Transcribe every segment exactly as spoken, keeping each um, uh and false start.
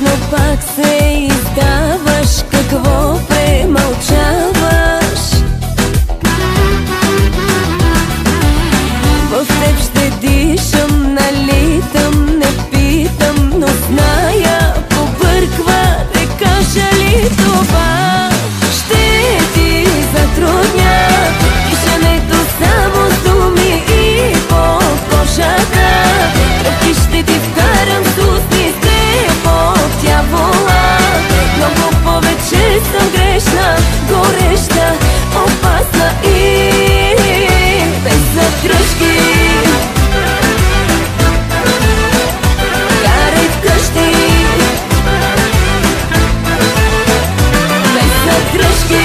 но пак се издаваш. Какво премълчаваш? В теб ще дишам, налитам, не питам, но зная, побърква, не кажа ли това? Ще ти затрудня дишането само с думи и под кожата. Тръпки ще ти вкарам с устни, сте под дявола. Много повече съм грешна, гореща, опасна и без задръжки. Карай вкъщи без задръжки.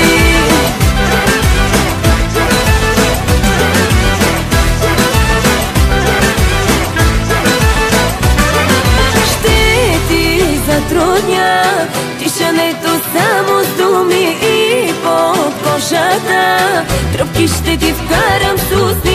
Ще ти затрудня дишането само с думи и под кожата. Тръпки ще ти вкарам с уст